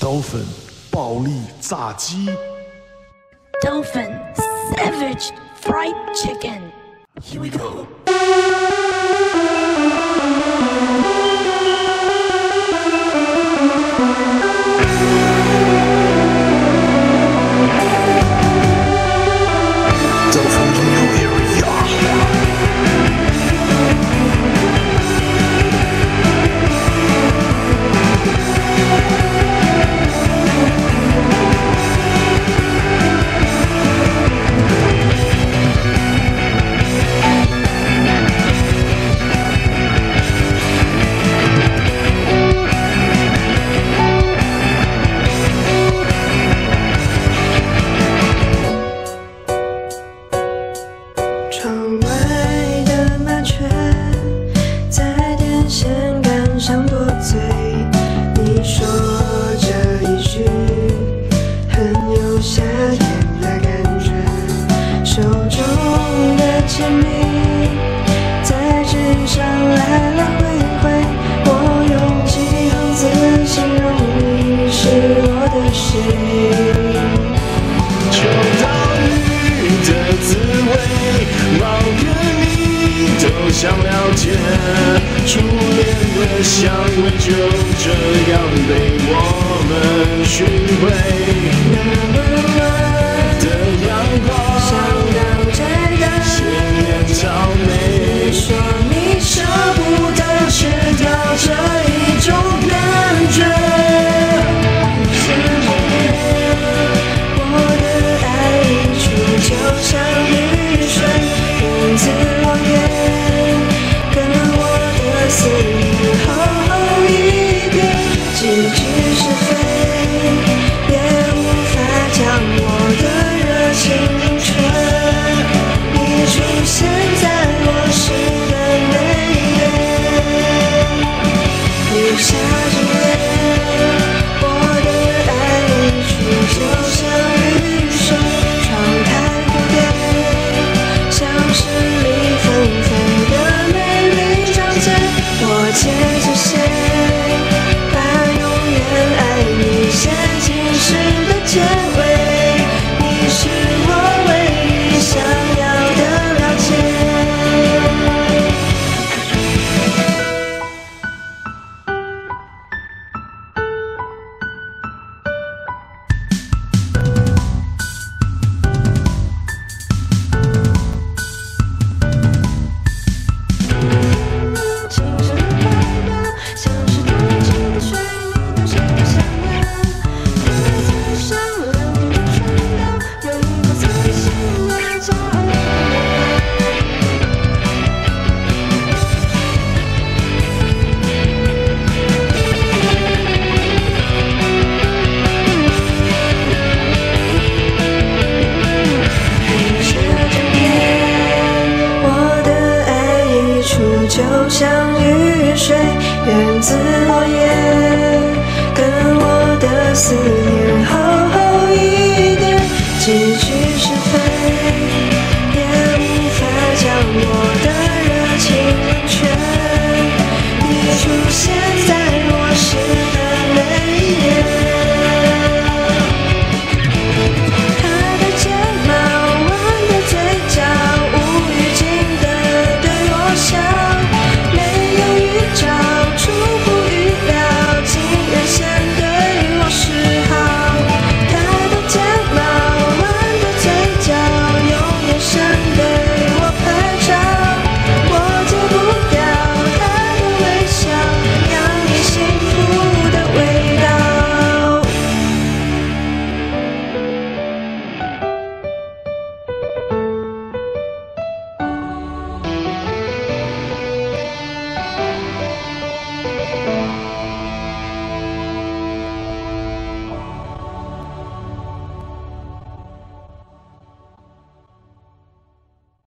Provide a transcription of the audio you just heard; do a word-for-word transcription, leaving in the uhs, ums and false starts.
刀粉暴力炸鸡。 刀粉 Savage Fried Chicken. Here we go. 窗外的麻雀在电线杆上多嘴，你说这一句很有夏天的感觉，手中的铅笔在纸上来来回回，我用几行字形容你是我的谁。 秋刀鱼的滋味，猫跟你都想了解，初恋的香味就这样被我们寻回。 那么暖的阳光， 像刚摘的鲜艳草莓， 你说你舍不得吃掉这一种感觉。是我的爱一出就像雨水，源自落叶，跟我的思念厚厚一点，几句是非也无法将我的热情吹。你出现在我诗的每一页，雨下着夜，我的爱一出就像雨水，窗台蝴蝶像是蜜蜂飞的美丽章节，我牵着线，把永远爱你写进诗的结尾，你是我唯一想要的了解。清晨的海洋，像是冬季的水，你都像不像呀？你在上两天的船岛，有一颗最新的骄傲。黑着整夜，我的爱一出就像雨水，源自落叶，跟我的思念厚厚一点，几句是非也无法将我的热情冷却。你出现